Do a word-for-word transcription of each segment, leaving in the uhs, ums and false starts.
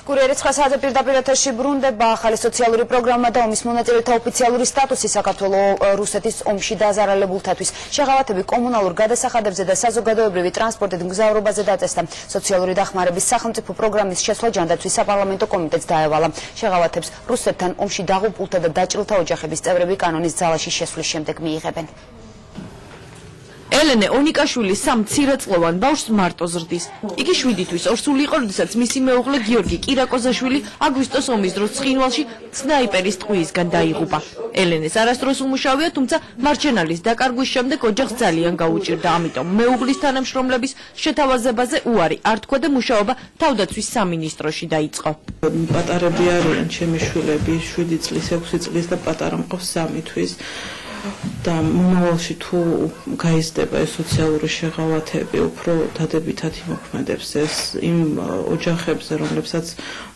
Kurieri ცხრა საათზე პირდაპირ ეთერში ბრუნდება ახალი სოციალური პროგრამა და ომის მონაწილეთა ოფიციალური სტატუსი საქართველოს რუსეთის ომში დაზარალებულთათვის. შეღავათები კომუნალურ გადასახადებზე და საზოგადოებრივი ტრანსპორტით მგზავრობაზე დაწესდა. სოციალური დახმარების სახელმწიფო პროგრამის შესვლა ჯანდაცვის საპარლამენტო კომიტეტს დაევალა. შეღავათებს რუსეთთან ომში დაღუპულთა და დაჭრილთა ოჯახების წევრები კანონის ძალაში შესვლის შემდეგ მიიღებენ. ელენე ონიკაშვილი სამ მცირეწლოვან ბავშვს მარტო ზრდის. იგი შვიდი თვის ორსული იყო, როდესაც მისი მეუღლე გიორგი კირაკოზაშვილი აგვისტოს ომის დროს ცხინვალში სნაიპერის ტყვიისგან დაიღუპა. ელენეს არასდროს უმუშავია, თუმცა მარჩენალის დაკარგვის შემდეგ ოჯახს ძალიან გაუჭირდა, ამიტომ მეუღლის თანამშრომლების შეთავაზებაზე უარი არ თქვა და მუშაობა თავდაცვის სამინისტროში დაიწყო. პატარები არიან ჩემი შვილები, შვიდი წლის, ექვსი წლის და პატარა მყავს სამი თვის. და მომავალში თუ გაიზრდება ეს სოციალური შეღავათები, უფრო დადებითად იმოქმედებს ეს იმ ოჯახებზე, რომლებსაც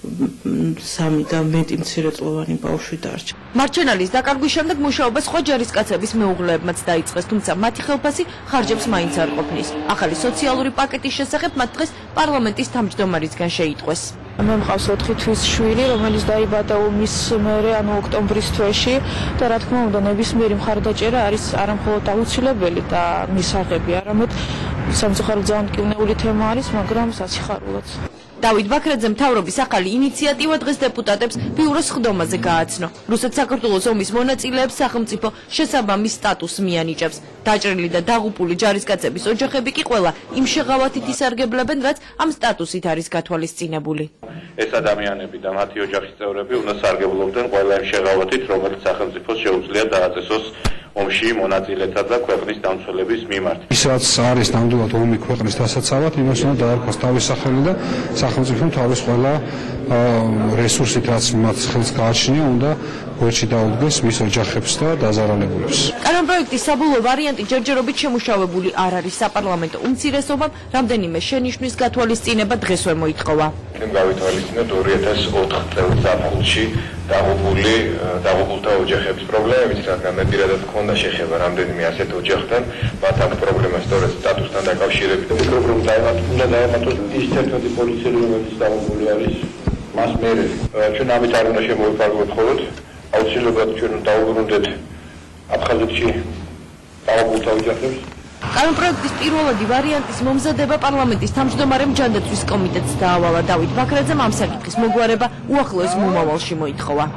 სამი და მეტი მცირეწლოვანი ბავშვი დარჩა. მარჩენალის დაკარგვის შემდეგ მუშაობა სხვა ჯარისკაცების მეუღლეებმაც დაიწყეს, თუმცა მათი ხელფასი ხარჯებს მაინც არ ყოფნის. ახალი სოციალური პაკეტის შესახებ მათ დღეს პარლამენტის თავმჯდომარისგან შეიტყვეს. მე მყავს ოთხი თვის შვილი, რომელიც დაიბადა ომის მერე, ანუ ოქტომბრის თვეში და რა თქმა უნდა, ნებისმიერი მხარდაჭერა არის არამხოლოდ აუცილებელი და მისაღები, არამედ სამწუხაროდ ძალიან მტკივნეული თემა არის, მაგრამ სასიხარულოც. დავით ბაქრაძე მთავრობის ახალი ინიციატივა დღეს დეპუტატებს ბიუროს ხდომაზე გააცნო. რუსეთ-საქართველოს ომის მონაწილეებს სახელმწიფო შესაბამის სტატუსს მიანიჭებს. დაჭრილი და დაღუპული ჯარისკაცების ოჯახები კი ყველა იმ შეღავათით ისარგებლებენ, რაც ამ სტატუსით არის გათვალისწინებული. ეს ადამიანები და მათი ოჯახის წევრები უნდა სარგებლობდნენ ყველა იმ შეღავათით, რომელიც სახელმწიფოს შეუძლია დააწესოს ომში მონაწილეთა და ქვეყნის დამცველების მიმართ. ისაც არის ნამდვილად ომი ქვეყნის დასაცავად, იმას უნდა დაარქვას თავის სახელი და სახელმწიფომ თავის ყველა რესურსით, რაც მათ ხელს გააჩნია, უნდა გვერდში დაუდგეს მის ოჯახებს და დაზარალებულებს. კანონპროექტის საბოლოო ვარიანტი ჯერჯერობით შემუშავებული არ არის. საპარლამენტო უმცირესობამ რამდენიმე შენიშვნის გათვალისწინება დღესვე მოითხოვა. ჩვენ გავითვალისწინეთ ორი ათას ოთხ წელს ზაფხულში დაღუპული დაღუპულთა ოჯახების პრობლემებით, რადგან მე პირადად მქონდა შეხება რამდენიმე ასეთ ოჯახთან, მათ ამ პრობლემას სწორედ სტატუსთან დაკავშირებით. მიკროფონი დაემატა, უნდა დაემატოს ის თერთმეტი პოლიციელი, რომელიც დაღუპული არის, მას მერე. ჩვენ ამით არ უნდა შემოვიფარგლოთ მხოლოდ, აუცილებლად ჩვენ დავუბრუნდეთ აფხაზეთში დაღუპულთა ოჯახებს. კანონპროექტის პირველადი ვარიანტის მომზადება პარლამენტის თავმჯდომარემ ჯანდაცვის კომიტეტს დაავალა. დავით ბაქრაძემ ამ საკითხის მოგვარება უახლოეს მომავალში მოითხოვა.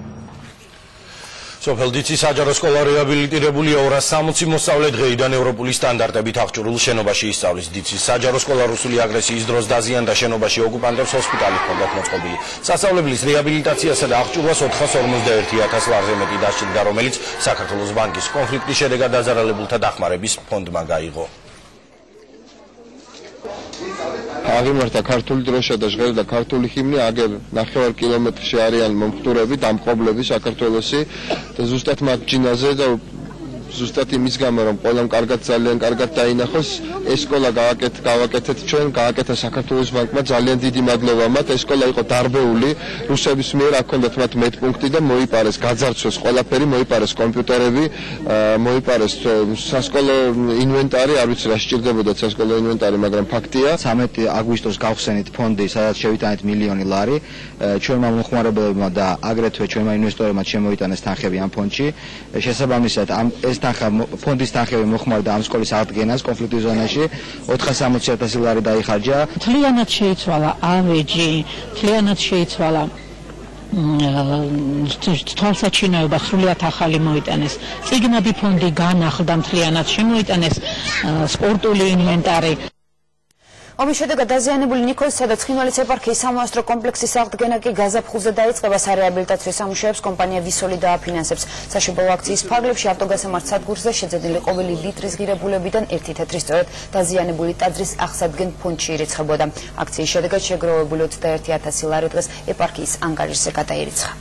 სოფელ დიცის საჯარო სკოლა რეაბილიტირებულია ორას სამოცი მოსწავლე დღეიდან ევროპული სტანდარტებით აღჭურვილ შენობაში ისწავლის. დიცის საჯარო სკოლა რუსული აგრესიის დროს დაზიანდა, შენობაში ოკუპანტებს ჰოსპიტალი ჰქონდათ მოწყობილი. სასწავლებლის რეაბილიტაციასა და აღჭურვას ოთხას ორმოცდაერთი ათას ლარზე მეტი დასჭირდა, რომელიც საქართველოს ბანკის კონფლიქტის შედეგად დაზარალებულთა დახმარების ფონდმა გაიღო. აღიმართა ქართული დროშა და ჟღერდა ქართული ჰიმნი, აგერ ნახევარ კილომეტრში არიან მომხდურები, დამპყრობლები საქართველოსი და ზუსტად მათ ჯინაზე და ზუსტად იმის გამო, რომ ყველამ კარგად ძალიან კარგად დაინახოს, ეს სკოლა გავაკეთეთ ჩვენ, გააკეთა საქართველოს ბანკმა, ძალიან დიდი მადლობა მათ. ეს სკოლა იყო დარბეული რუსების მიერ, აქ ჰქონდათ მათ მეტპუნქტი და მოიპარეს, გაძარცვეს ყველაფერი, მოიპარეს კომპიუტერები, მოიპარეს სასკოლო ინვენტარი, არ ვიცი რა სჭირდებოდა სასკოლო ინვენტარი, მაგრამ ფაქტია. სამეტი აგვისტოს გავხსენით ფონდი, სადაც შევიტანეთ მილიონი ლარი, ჩვენმა მომხმარებლებმა და აგრეთვე ჩვენმა ინვესტორებმა შემოიტანეს თანხები ამ ფონდში. შესაბამისად, ამ ეს ფონდის თანხები მოხმარდა ამ სკოლის აღდგენას კონფლიქტის ზონაში, ოთხასამოცი ათასი ლარი დაიხარჯა. მთლიანად შეიცვალა ავეჯი, მთლიანად შეიცვალა თვალსაჩინოება, სრულიად ახალი მოიტანეს. წიგნები ფონდი განახლდა, მთლიანად შემოიტანეს სპორტული ინვენტარი. ომის შედეგად დაზიანებული ნიქოზისა და ცხინვალის ეპარქიის სამონასტრო კომპლექსის აღდგენა კი გაზაფხულზე დაიწყება. სარეაბილიტაციო სამუშაოებს კომპანია ვისოლი დააფინანსებს. საშუალო აქციის ფარგლებში ავტოგასამართ სადგურზე შეძენილი ყოველი ლიტრის ღირებულებიდან ერთი თეთრი სწორედ დაზიანებული ტაძრის აღსადგენ ფონდში ირიცხებოდა. აქციის შედეგად შეგროვებული ოცდაერთი ათასი ლარი დღეს ეპარქიის ანგარიშზე გადაირიცხა.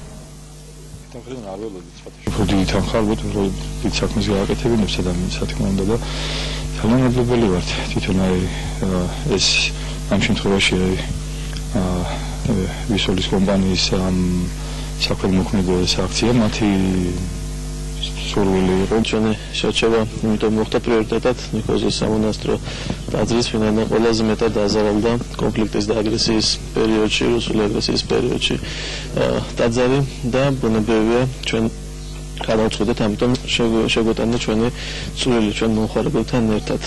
დიდი თანხა, ალბათ დიდ საქმეს გააკეთებინებს ადამიანს, რა თქმა უნდა და ძალიან მადლობელი ვართ თვითონ აი ეს ამ შემთხვევაში ვისოლის კომპანიის ამ საქველმოქმედო აქცია მათი სურვილი იყო. ჩვენი შერჩევა იმიტომ მოხდა პრიორიტეტად ნიკოზის სამონასტრო ტაძრის, ვინაიდან ყველაზე მეტად დაზარალდა კონფლიქტის და აგრესიის პერიოდში, რუსული აგრესიის პერიოდში ტაძარი და ბუნებრივია ჩვენ გადავწყვეტეთ, ამიტომ შეგვეტანა ჩვენი წვლილი ჩვენ მომხმარებელთან ერთად.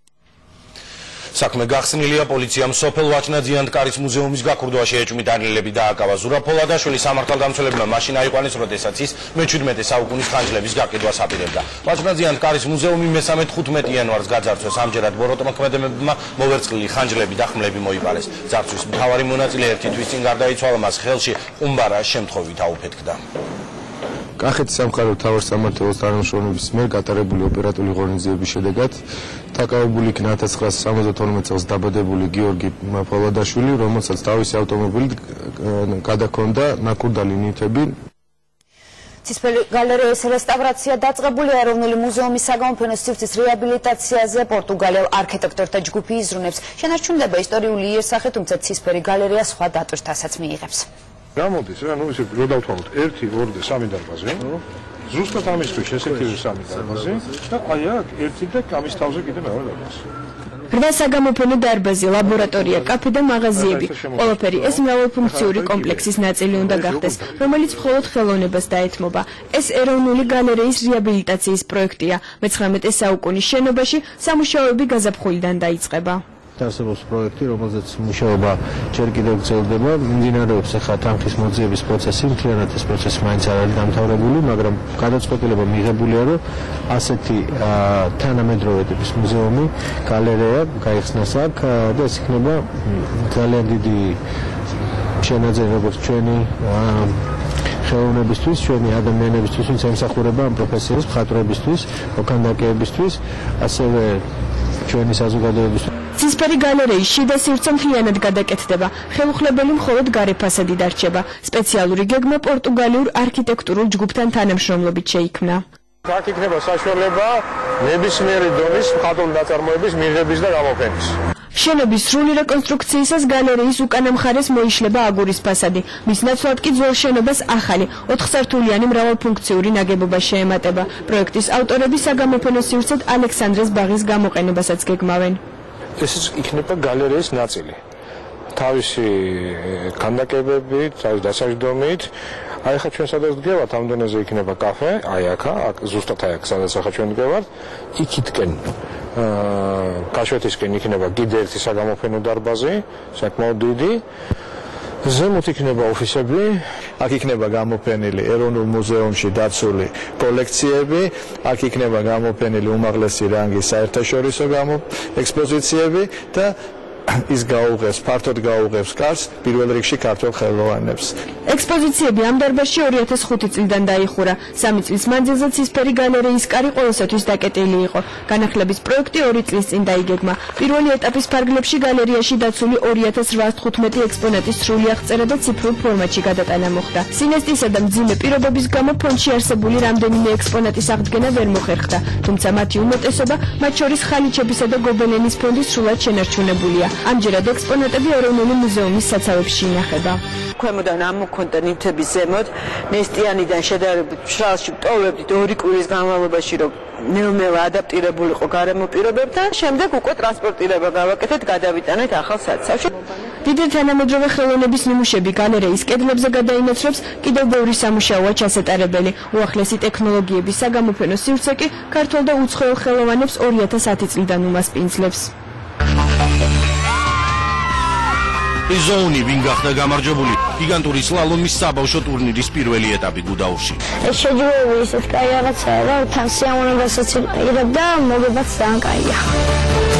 საქმე გახსნილია პოლიციამ სოფელ ვაჭნაძიანთკარის მუზეუმის გაქურდვაში ეჭვმით დანილები დააკავა. ზურაბ ფოლადაშვილი სამართალდამცველებმა მაშინ აიყვანეს, როდესაც ის მეჩვიდმეტე საუკუნის ხანჯლების გაკიდვას აპირებდა. ვაჭნაძიანთკარის მუზეუმი მესამე თხუთმეტ იანვარს გაძარცვეს. ამჯერად ბოროტმოქმედებებმა მოვერწყლილი ხანჯლები და ხმლები მოიპარეს. ძარცვის მთავარი მონაწილე ერთი თვის წინ გარდაიცვალა, მას ხელში ყუმბარა შემთხვევით აუფეთქდა. კახეთის სამხარეო მთავარ სამმართველოს თანამშრომლობის მიერ გატარებული ოპერატიული ღონისძიების შედეგად დაკავებული იქნა ათას ცხრაასა სამოცდათორმეტ წელს დაბადებული გიორგი ფოლადაშვილი, რომელსაც თავისი ავტომობილით გადაქონდა ნაკურდალი ნივთები. ცისფერი გალერეის რესტავრაცია დაწყებულია. ეროვნული მუზეუმის საგამოფენო სივრცის რეაბილიტაციაზე პორტუგალიელ არქიტექტორთა ჯგუფი იზრუნებს. შენარჩუნდება ისტორიული იერსახე, თუმცა ცისფერი გალერეა სხვა დატვირთასაც მიიღებს. გამოდის რა, ნუ ისე რო დავთვალოთ ერთი, ორი და სამი დარბაზი. ზუსტად ამისთვის შესაძლებელი სამი დარბაზი და აი აქ ერთი და ამის თავზე კიდე მეორე დარბაზი. რვა საგამოფენო დარბაზი, ლაბორატორია, კაფე და მაღაზიები. ყველაფერი ეს მრავალფუნქციური კომპლექსის ნაწილი უნდა გახდეს, რომელიც მხოლოდ ხელოვნებას დაეთმობა. ეს ეროვნული გალერეის რეაბილიტაციის პროექტია. მეცხრამეტე საუკუნის შენობაში სამუშაოები გაზაფხულიდან დაიწყება. არსებობს პროექტი, რომელზეც მუშაობა ჯერ კიდევ გრძელდება. მიმდინარეობს ახლა თანხის მოძიების პროცესი, მთლიანად ეს პროცესი მაინც არ არის დამთავრებული, მაგრამ გადაწყვეტილება მიღებულია, რომ ასეთი თანამედროვე ტიპის მუზეუმი, გალერეა გაიხსნას აქ და ეს იქნება ძალიან დიდი შენაძენი როგორც ჩვენი ხელოვნებისთვის, ჩვენი ადამიანებისთვის, ვინც ემსახურება ამ პროფესიას, მხატვრებისთვის, მოქანდაკეებისთვის, ასევე ჩვენი საზოგადოებისთვის. ცისფერი გალერეის შიდა სივრცე მთლიანად გადაკეთდება. ხელუხლებელი მხოლოდ გარე ფასადი დარჩება. სპეციალური გეგმა პორტუგალიურ არქიტექტურულ ჯგუფთან თანამშრომლობით შეიქმნა. აქ იქნება საშუალება ნებისმიერი დონის მხატვრული ნაწარმოების მიღების და გამოფენის. შენობის სრული რეკონსტრუქციისას გალერეის უკანა მხარეს მოიშლება აგურის ფასადი. მის ნაცვლად კი ძველ შენობას ახალი, ოთხსართულიანი მრავალფუნქციური ნაგებობა შეემატება. პროექტის ავტორები საგამოფენო სივრცედ ალექსანდრეს ბაღის გამოყენებასაც გეგმავენ. ეს იქნება გალერეის ნაწილი. თავისი ქანდაკებებით, თავის დასაჯდომით. აი ხა ჩვენ სადაც ვდგევართ, ამ დონეზე იქნება კაფე, აი აქა, ზუსტად აი აქ სადაც ხა ჩვენ ვდგევართ, იქითკენ აა კაშვეთისკენ იქნება კიდე ერთი საგამოფენო დარბაზი, საკმაოდ დიდი. ზემოთ იქნება ოფისები, აქ იქნება გამოფენილი ეროვნულ მუზეუმში დაცული კოლექციები, აქ იქნება გამოფენილი უმაღლესი რანგის საერთაშორისო ექსპოზიციები და ის გაუღებს, ფართოდ გაუღებს კარს პირველ რიგში ქართველ ხელოვნებს. ექსპოზიციები ამ დარბაზში ორი ათას ხუთი წლიდან დაიხურა. სამი წლის მანძილზე ცისფერი გალერეის კარი ყოველსათვის დაკეტილი იყო. განახლების პროექტი ორი წლის წინ დაიგეგმა. პირველი ეტაპის ფარგლებში გალერეაში დაცული ორი ათას რვაასი თხუთმეტი ექსპონატის სრული აღწერა და ციფრულ ფორმატში გადატანა მოხდა. სინესტისა და მძიმე პირობების გამო ფონდში არსებული რამდენიმე ექსპონატის აღდგენა ვერ მოხერხდა, თუმცა მათი უმეტესობა, მათ შორის ხალიჩებისა და გობელენის ფონდი სრულად შენარჩუნებულია. ამჯერად ექსპონატები ეროვნული მუზეუმის საცავებში ინახება. ქვემოდან ამოქონდა ნივთების ზემოთ, ნესტიანიდან შედარებით მშრალში ვტოვებდით ორი კვირის განმავლობაში, რომ ნელ-ნელა ადაპტირებულიყო გარემო პირობებთან, შემდეგ უკვე ტრანსპორტირება გავაკეთეთ, გადავიტანეთ ახალ საცავში. დიდი თანამედროვე ხელოვნების ნიმუშები გალერეის კედლებზე გადაინაცვლებს, კიდევ ბევრი სამუშაოა ჩასატარებელი. უახლესი ტექნოლოგიების საგამოფენო სივრცე კი ქართველ და უცხოელ ხელოვანებს ორი ათას ათი წლიდან უმასპინძლებს. ზოუნი ვინ გახდა გამარჯვებული გიგანტური სლალომის საბავშვო ტურნირის პირველი ეტაპი გუდაურში. ეს შეჯიბრებული ისეთ კაი რაღაცაა, რომ თან სიამოვნებასაც იღებ და მოგებაც ძალიან კაია.